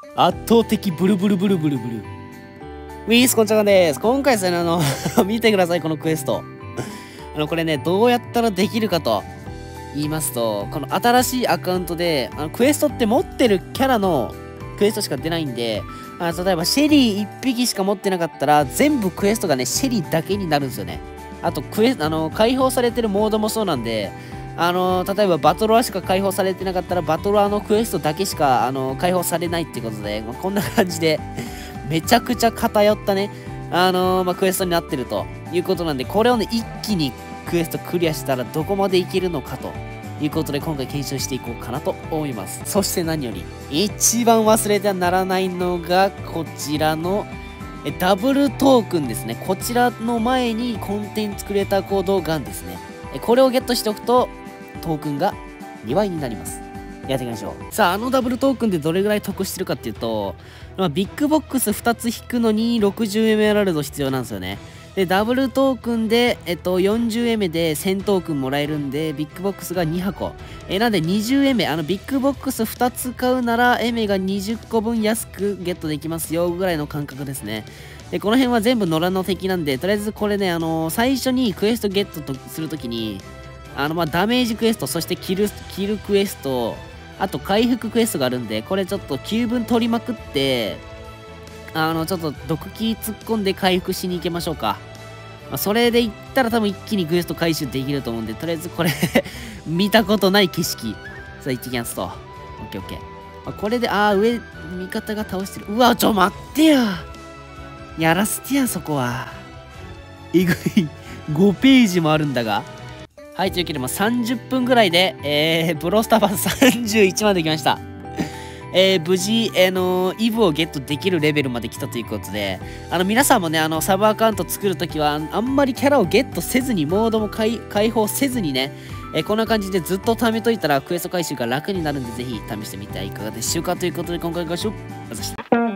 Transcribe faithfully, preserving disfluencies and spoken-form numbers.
圧倒的ブルブルブルブルブル。ウィースこんちゃかです。今回ですね、あの、見てください、このクエスト。あの、これね、どうやったらできるかと言いますと、この新しいアカウントで、あのクエストって持ってるキャラのクエストしか出ないんで、あ例えばシェリーいっぴきしか持ってなかったら、全部クエストがね、シェリーだけになるんですよね。あと、クエあの、解放されてるモードもそうなんで、あの例えばバトロワしか解放されてなかったら、バトロワのクエストだけしか、あの解放されないっていうことで、まあ、こんな感じで、めちゃくちゃ偏ったね、あのー、まあ、クエストになってるということなんで、これをね、一気にクエストクリアしたらどこまでいけるのかということで、今回検証していこうかなと思います。そして何より、一番忘れてはならないのが、こちらのダブルトークンですね。こちらの前にコンテンツクリエイターコードガンですね。これをゲットしておくと、トークンがにばいになります。やっていきましょう。さあ、あのダブルトークンでどれぐらい得してるかっていうと、まあ、ビッグボックスふたつ引くのに ろくじゅうエムエラルド 必要なんですよね。で、ダブルトークンで、えっと、よんじゅうエム でせんトークンもらえるんで、ビッグボックスがにはこ。えなんで にじゅうエム、あの、ビッグボックスふたつ買うなら、エムがにじゅっこぶん安くゲットできますよ、ぐらいの感覚ですね。で、この辺は全部野良の敵なんで、とりあえずこれね、あのー、最初にクエストゲットとするときに、あの、まあ、ダメージクエスト、そしてキル、キルクエスト、あと回復クエストがあるんで、これちょっときゅうぶん取りまくって、あの、ちょっと毒キー突っ込んで回復しに行きましょうか。まあ、それでいったら多分一気にクエスト回収できると思うんで、とりあえずこれ見たことない景色。さあ、行ってきますと。オッケーオッケー。まあ、これで、あー、上、味方が倒してる。うわ、ちょ、待ってや。やらせてや、そこは。えぐい。ごページもあるんだが。はい、というわけで、まあ、さんじゅっぷんぐらいで、えー、ブロスターバーさんじゅういちまで来ました。えー、無事、えー、のイブをゲットできるレベルまで来たということで、あの、皆さんもね、あの、サブアカウント作るときは、あんまりキャラをゲットせずに、モードも解放せずにね、えー、こんな感じでずっと貯めといたら、クエスト回収が楽になるんで、ぜひ試してみてはいかがでしょうかということで、今回ご視聴ありがとうございました。